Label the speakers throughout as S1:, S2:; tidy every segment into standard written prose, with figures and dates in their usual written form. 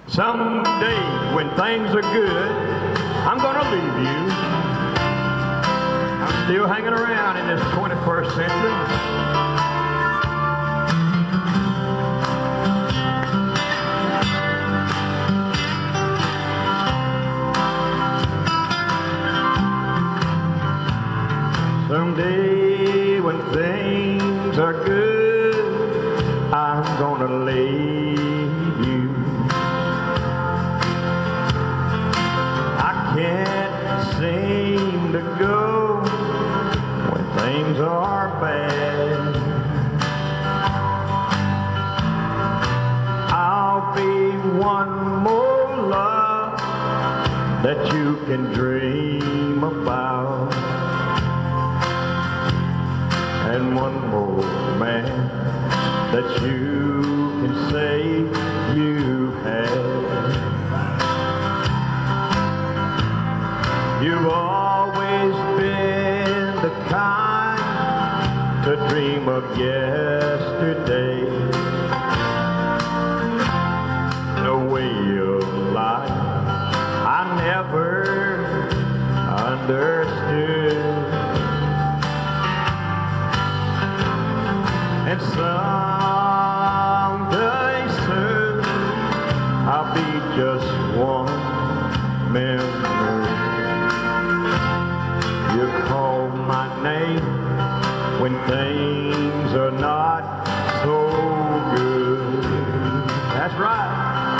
S1: Someday when things are good, I'm gonna leave you. I'm still hanging around in this 21st century. Someday when things are good, I'm gonna leave you. I can't seem to go when things are bad. I'll be one more love that you can dream about, and one more man that you can say you had. You've always been the kind to dream of yesterday. No way of life I never understood. And someday soon I'll be just one memory. You call my name when things are not so good. That's right.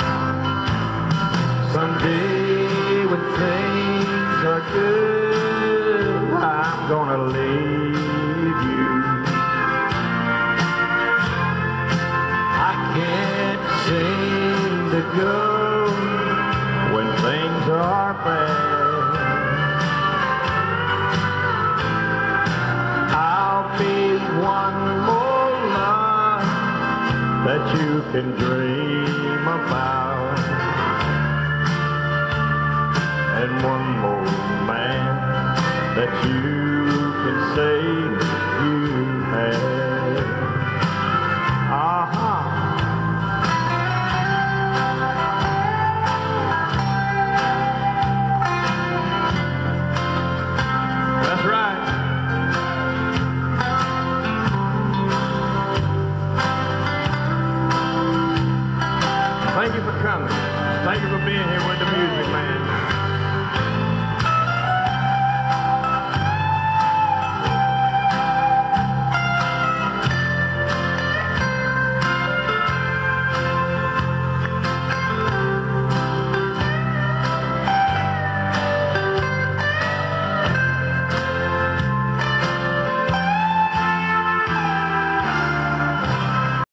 S1: Someday when things are good, I'm gonna leave you. I can't seem to go when things are bad. One more love that you can dream about, and one more man that you can say you had. Uh-huh. That's right. Thank you for coming. Thank you for being here with the music, man.